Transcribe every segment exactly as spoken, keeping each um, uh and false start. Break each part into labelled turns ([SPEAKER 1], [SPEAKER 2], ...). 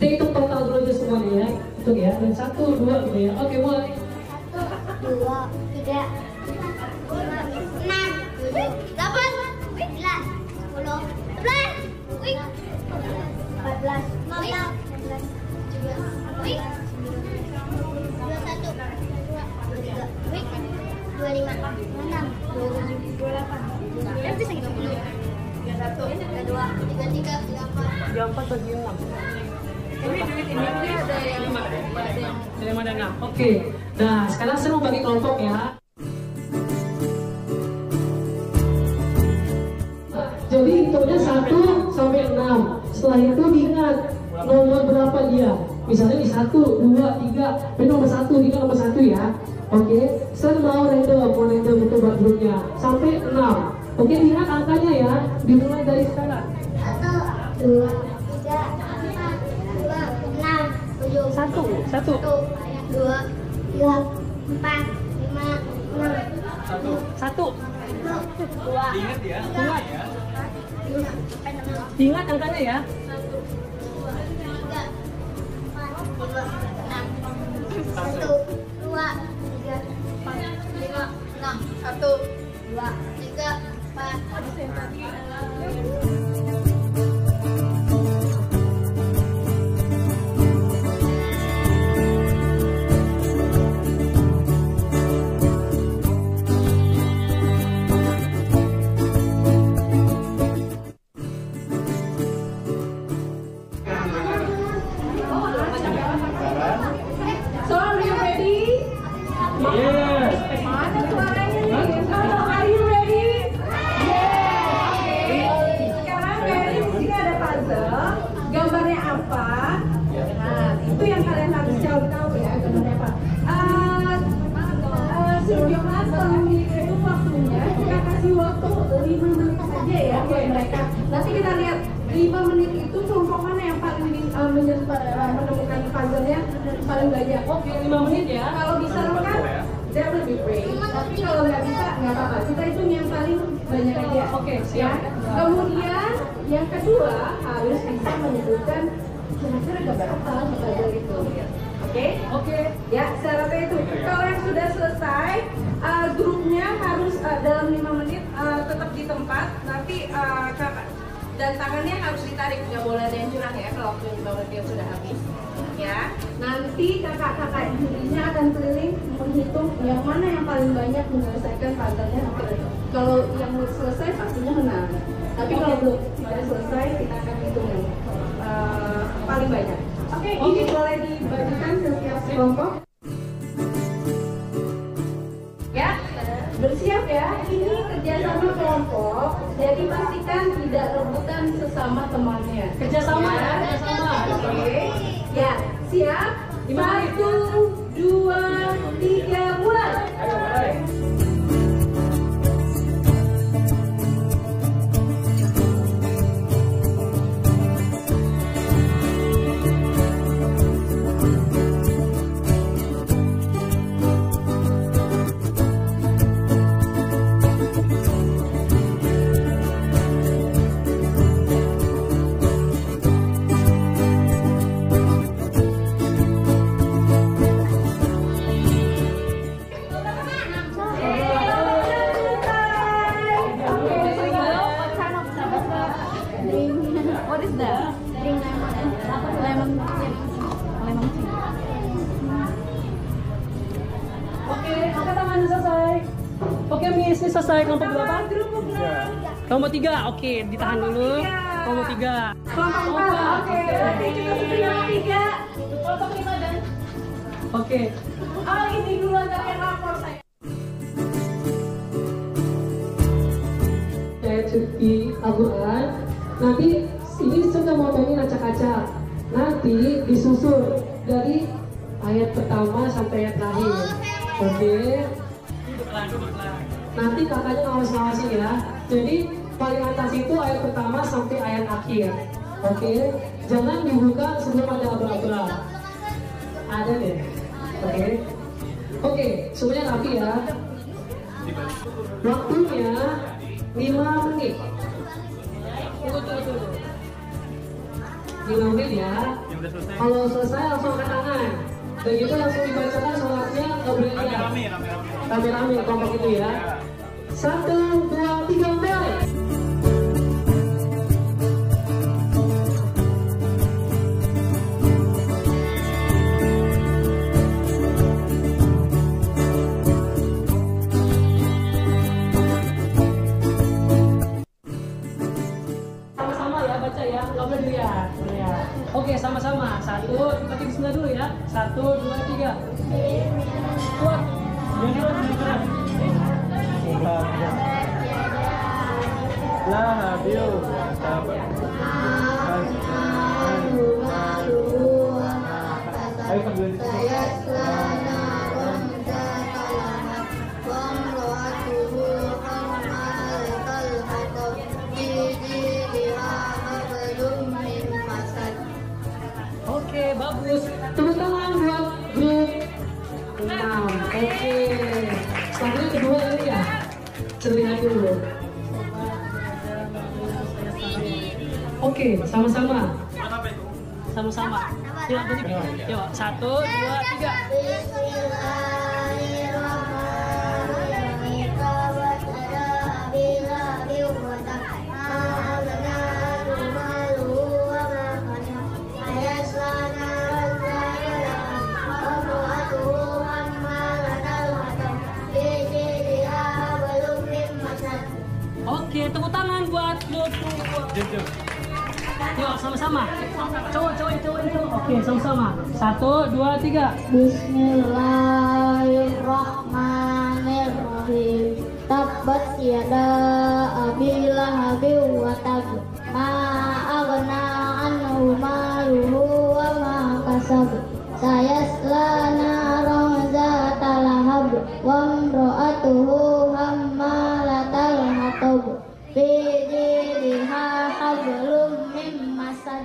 [SPEAKER 1] Kita hitung total dulu aja semuanya ya. Hitung ya. Dan satu, dua gitu ya. Oke, mulai.
[SPEAKER 2] Dua, tiga, enam, tujuh, delapan, sembilan, sepuluh, sebelas, empat belas, lima belas, enam belas, tujuh belas, dua puluh satu, dua puluh tiga, dua puluh lima, dua puluh enam, dua puluh tujuh, dua puluh delapan, dua puluh satu, tiga dua, tiga tiga, tiga empat,
[SPEAKER 1] tiga empat bagi enam.
[SPEAKER 3] Ini duit ini ada yang lima, ada yang
[SPEAKER 1] Dari mana enam? Oke. Nah, sekarang saya mau bagi kelompok ya. Jadi hitungnya satu sampai enam. Setelah itu diingat nomor berapa dia. Misalnya di satu, dua, tiga. Ini nomor satu, ini nomor satu ya. Oke. Saya mau random, mau random untuk buat grupnya sampai enam. Oke, diingat angkanya ya. Dimulai dari sekarang.
[SPEAKER 2] satu, dua, tiga, empat, lima, enam, tujuh,
[SPEAKER 1] Satu, satu.
[SPEAKER 2] dua, tiga, empat, lima, enam,
[SPEAKER 1] Satu. Satu.
[SPEAKER 2] dua,
[SPEAKER 1] Ingat ya. Ingat ya.
[SPEAKER 2] tiga,
[SPEAKER 1] Ingat angkanya ya.
[SPEAKER 2] tiga, empat, lima, enam, satu, dua, tiga, empat, lima, enam, satu, dua, tiga, empat,
[SPEAKER 3] So are you ready?
[SPEAKER 1] Yes.
[SPEAKER 3] Mana suaranya nih? Oh, are you ready? Yes. Sekarang Mary di sini ada puzzle. Gambarnya apa? Nah, itu yang kalian harus jauh tahu ya gambarnya apa. Uh, uh, Sebelum itu waktunya kita kasih waktu lima menit saja ya buat mereka. Nanti kita lihat lima menit itu kelompok mana yang paling uh, menemukan puzzle-nya paling banyak.
[SPEAKER 1] Oke, lima menit ya.
[SPEAKER 3] Kalau bisa lengkap, that would be great. Tapi kalau nggak bisa, nggak apa-apa. Kita hitung yang paling banyak aja.
[SPEAKER 1] Oke,
[SPEAKER 3] Ya.
[SPEAKER 1] siap.
[SPEAKER 3] Kemudian yang kedua harus bisa menyebutkan kira-kira gambar apa di puzzle itu. Oke?
[SPEAKER 1] Oke.
[SPEAKER 3] Ya, syaratnya itu. Kalau yang sudah selesai, uh, grupnya harus uh, dalam lima menit uh, tetap di tempat. Nanti uh, kakak dan tangannya harus ditarik, nggak boleh ada yang curang ya kalau waktu lima menit dia sudah habis. Ya, nanti kakak-kakak dirinya akan keliling menghitung yang mana yang paling banyak menyelesaikan puzzle-nya. Kalau yang selesai pastinya menang. Tapi kalau belum tidak selesai, kita akan hitung yang uh, paling banyak. Oke, okay, ini boleh dibagikan ke setiap kelompok. Ya, bersiap ya. Ini kerjasama kelompok, jadi pastikan tidak rebutan sesama temannya.
[SPEAKER 1] Kerjasama ya,
[SPEAKER 3] Ya.
[SPEAKER 1] kerjasama.
[SPEAKER 3] Oke, ya siap. Satu, dua, tiga, mulai.
[SPEAKER 1] Oke, angkat tangan selesai. Oke, Miss, ini selesai kelompok berapa? Kelompok tiga. Oke, ditahan dulu. Kelompok tiga.
[SPEAKER 3] Kelompok empat. Oke, berarti kita sudah yang tiga. Kelompok lima dan.
[SPEAKER 1] Oke.
[SPEAKER 3] Oh, ini duluan dari yang lapor saya.
[SPEAKER 1] Saya cuti Al-Quran. Nanti ini sudah mau tanya acak-acak. Nanti disusul dari ayat pertama sampai ayat terakhir. Oke. Nanti kakaknya ngawas-ngawasin ya. Jadi paling atas itu ayat pertama sampai ayat akhir. Oke. Jangan dibuka sebelum ada abra-abra. Ada deh. Oke. Oke, semuanya rapi ya. Waktunya lima menit. Tunggu, tunggu, tunggu. lima menit ya. Kalau selesai langsung angkat tangan. Dan gitu langsung dibacakan sholatnya kemudian rame-rame kelompok itu ya. Satu, dua, tiga, mulai. Oke, sama-sama. Satu, kita tiga bismillah dulu ya. Satu, dua, tiga. Kuat.
[SPEAKER 4] Lah, habil. Ayo sambil
[SPEAKER 1] Oke, bagus. Tepuk tangan buat grup enam. Oke. Selanjutnya kedua ini ya. Terlihat dulu. Oke, sama-sama. Sama-sama. Yuk, yuk. Satu, dua, tiga. Oke, tepuk tangan buat grup. Yuk, sama-sama. Cowok, cowok, cowok, cowok. Oke, sama-sama. Satu, dua, tiga.
[SPEAKER 2] Bismillahirrahmanirrahim. Tabbat yada abi lahabin wa tab. Ma aghna anhu maluhu wa ma kasab. Sayasla naran zata lahab wa imra'atuhu hammalatal hatab. Fi jidha hablum min masad.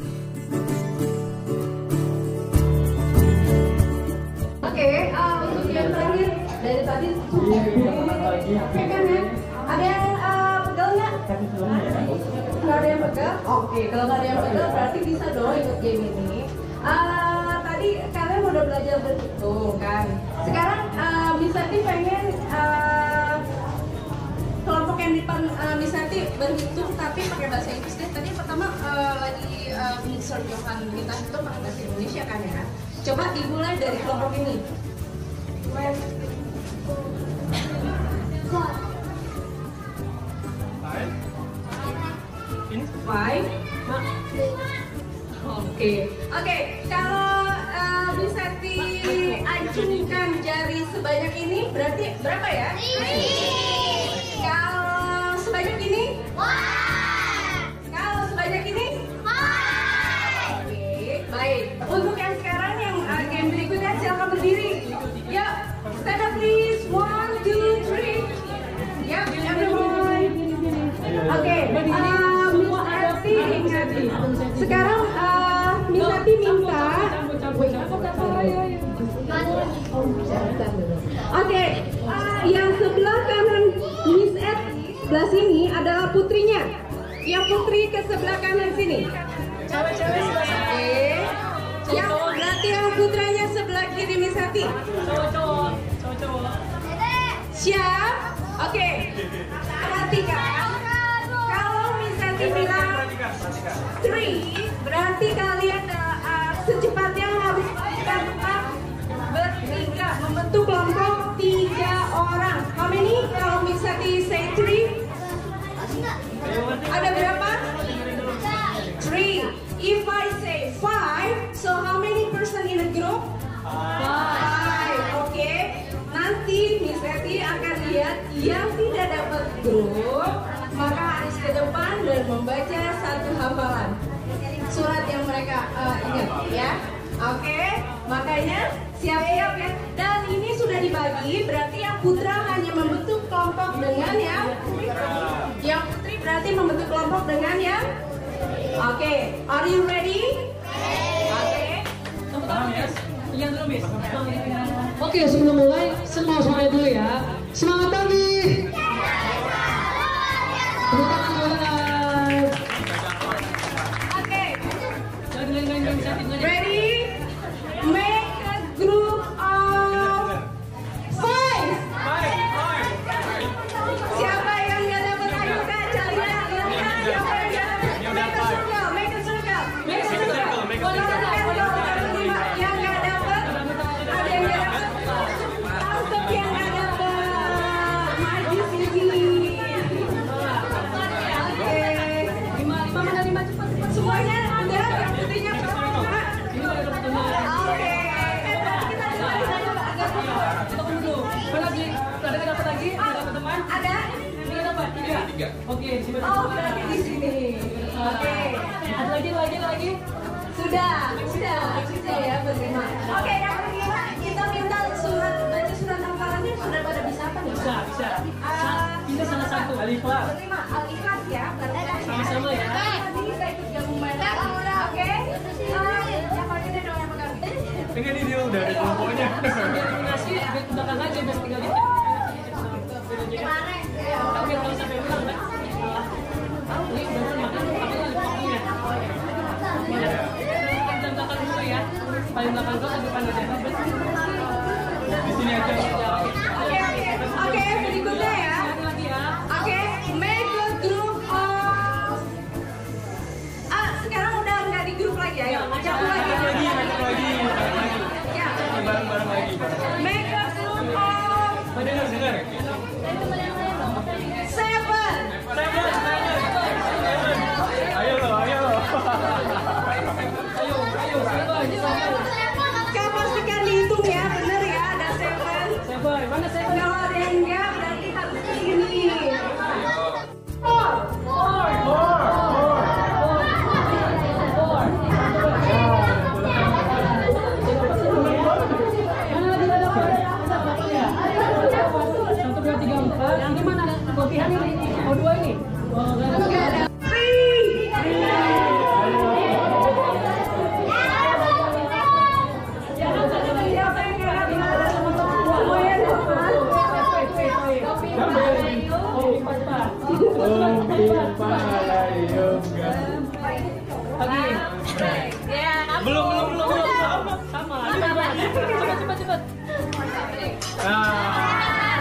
[SPEAKER 3] Oke, uh, untuk yang terakhir dari tadi oke kan ya? Ada yang uh, pegal nggak? Nggak ada yang pegal? Oke, kalau nggak ada yang pegal berarti bisa dong ikut game ini. Uh, tadi kalian udah belajar berhitung kan? Sekarang uh, Miss Santi pengen uh, kelompok yang di depan uh, Miss Santi berhitung tapi pakai bahasa Inggris deh. Tadi pertama uh, lagi uh, Mister Johan minta hitung pakai bahasa Indonesia kan ya? Coba dimulai dari kelompok ini. Five. Oke, oke. Kalau uh, bisa diacungkan jari sebanyak ini, berarti berapa ya? Kalau sebanyak ini? Kalau sebanyak ini? Oke, baik. Untuk yang sekarang yang uh, game berikutnya silakan berdiri. Ya, stand up please. One, two, three. Ya, everyone. Oke, uh, Miss Ati ingat. Sekarang uh, Miss Ati minta. Oke, uh, yang sebelah kanan Miss Ati sebelah sini adalah putrinya. Yang putri ke sebelah kanan sini. Oke. Yang berarti yang putranya sebelah kiri Miss Ati. Siap? Oke. Perhatikan. Kalau Miss Ati bilang three, berarti kalian uh, secepatnya harus tetap bertiga, membentuk kelompok tiga orang. How many? Kalau Miss Ati say three, ada berapa? Three. If I say five, so how many person in a group? Five. Oke. Okay. Nanti Miss Ati akan lihat yang tidak dapat grup, maka harus ke depan dan membaca satu hafalan surat yang mereka uh, ingat ya. Oke. Okay. Makanya siap-siap ya. Dan ini sudah dibagi, berarti yang putra hanya membentuk kelompok dengan yang yang putri berarti membentuk kelompok dengan yang oke, okay. Are you ready? Oke.
[SPEAKER 1] Yang dulu, Miss. Oke, sebelum mulai, semua semuanya dulu ya. Semangat pagi.
[SPEAKER 3] Oke. Ready? Make a group of five. Siapa yang nggak dapat ayo kak cari ya, lihat kak siapa yang nggak dapat. Make a circle, make a circle, make a circle. Kalau kalian dapat lima yang nggak dapat, ada yang nggak dapat, tangkap yang nggak dapat, maju sini. Oke, lima lima mana lima cepat cepat semuanya udah yang putihnya berapa? Oke, eh berarti kita dimana saja agak kita dulu. Lagi, ada yang dapat lagi? Ada dapat teman? Ada. Ini dapat tiga. Oke, oh berarti di sini. Oke, ada lagi lagi lagi. Sudah, sudah, sudah ya berlima. Oke, yang kelima kita minta surat baca surat hafalannya sudah pada bisa apa nih?
[SPEAKER 1] Bisa, bisa. Ini salah satu
[SPEAKER 3] Al-Ikhlas. Kelima Al-Ikhlas ya.
[SPEAKER 1] Sama-sama ya.
[SPEAKER 3] Tadi saya ikut gabung bareng. Oke. Yang paling gede dong yang pegang.
[SPEAKER 4] Pengen ini dia udah ada kelompoknya.
[SPEAKER 1] Nasi di belakang aja biar tinggal dikit. Tapi kalau sampai bilang kan, ini udah makan apa lagi waktunya? Paling belakang dulu ya. Paling belakang kau ke depan aja.
[SPEAKER 4] Di sini aja.
[SPEAKER 3] Oke, oke. Oke, berikutnya ya.
[SPEAKER 1] Lagi ya.
[SPEAKER 3] Oke, make a group of Ah, sekarang udah nggak di grup lagi ya. Cabut lagi.
[SPEAKER 4] Lagi, lagi, lagi.
[SPEAKER 3] Ya.
[SPEAKER 4] Bareng-bareng lagi.
[SPEAKER 3] Make a group of
[SPEAKER 4] Dengar, dengar.
[SPEAKER 3] seven.
[SPEAKER 4] Ayo lo, ayo lo.
[SPEAKER 1] Ayo, ayo, seven,
[SPEAKER 3] Kak pastikan dihitung ya, bener ya, ada seven.
[SPEAKER 1] seven. Mana seven?
[SPEAKER 3] Kalau ada yang enggak, berarti harus ke sini. Four.
[SPEAKER 1] Four.
[SPEAKER 4] Four, four.
[SPEAKER 1] Four. Mana lagi ada apa? Satu, dua, tiga, empat. Ini mana? Kopihan ini? Oh, dua ini? Oh, enggak ada.
[SPEAKER 3] Three. Siapa yang enggak ada? Semuanya dapat.
[SPEAKER 1] Oh, empat, empat. Lagi.
[SPEAKER 4] Belum, belum, belum, belum.
[SPEAKER 1] Sama. Cepat, cepat, cepat.
[SPEAKER 4] Ah.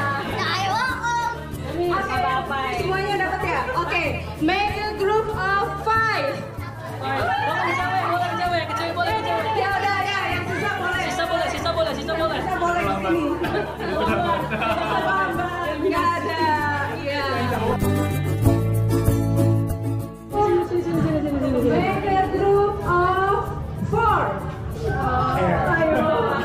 [SPEAKER 3] Oke, semuanya dapat ya? Oke, make a group of five.
[SPEAKER 1] Boleh cewek, boleh cewek, kecil boleh cewek.
[SPEAKER 3] Ya udah ya, yang sisa boleh.
[SPEAKER 1] Sisa boleh, sisa boleh, sisa boleh.
[SPEAKER 3] Sisa boleh ke sini. Nggak ada. Iya. Make a group of four. Ayo.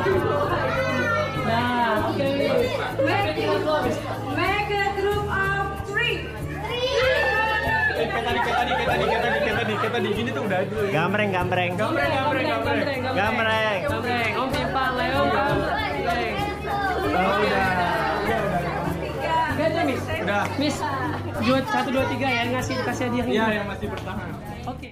[SPEAKER 1] Nah, oke.
[SPEAKER 3] Make make a group of three.
[SPEAKER 4] Kayak tadi, kayak tadi, kayak tadi, kayak tadi, kayak tadi, kayak tadi. Gini tuh udah aja.
[SPEAKER 5] Gambreng, gambreng.
[SPEAKER 4] Gambreng, gambreng, gambreng.
[SPEAKER 5] Gambreng.
[SPEAKER 1] Gambreng, Om Timpang, Leo, gambreng.
[SPEAKER 4] Oh, udah.
[SPEAKER 1] Tiga aja, Miss.
[SPEAKER 4] Udah.
[SPEAKER 1] Miss, dua, satu, dua, tiga ya, ngasih kasih hadiah ini.
[SPEAKER 4] Iya, yang masih bertahan.
[SPEAKER 1] Oke.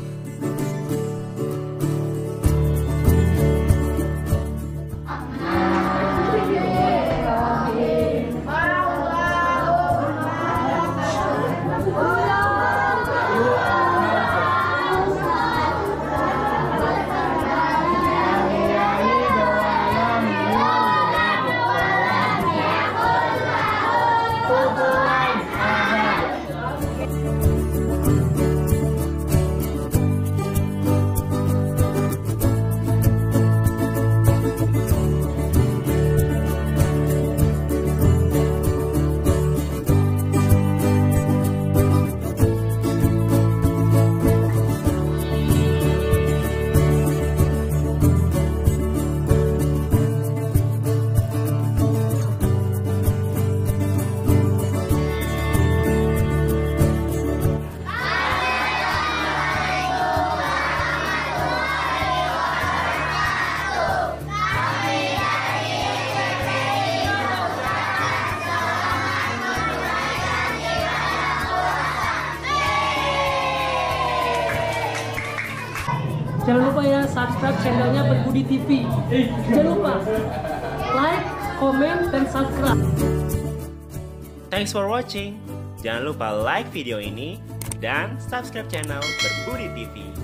[SPEAKER 1] Jangan lupa ya subscribe channelnya Berbudi T V. Jangan lupa like, comment, dan subscribe.
[SPEAKER 5] Thanks for watching. Jangan lupa like video ini dan subscribe channel Berbudi T V.